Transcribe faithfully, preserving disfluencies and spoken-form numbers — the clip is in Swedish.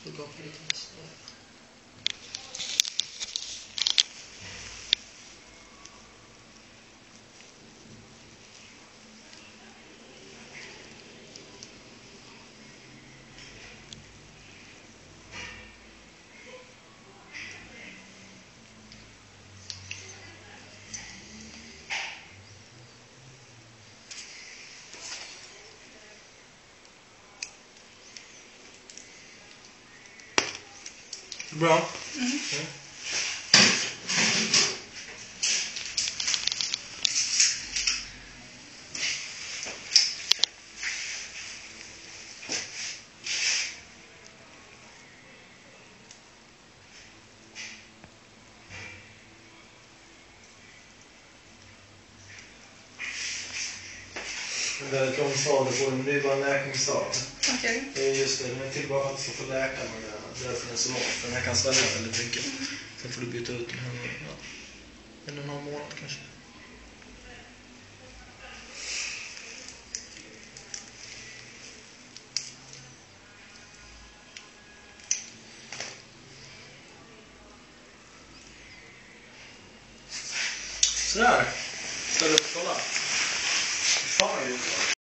Du går på lite nästa. Bra. Mm. Mm. Det är ett långt svar på den. Det är bara en läkningssal. Okej. Okay. Det är just det. Den är till bara alltså för läkarna. Därför den är så lång. För den här kan svälja väldigt mycket. Sen får du byta ut den här. Ja. En och en halv månad kanske. Sådär. Ska du kolla? Fan,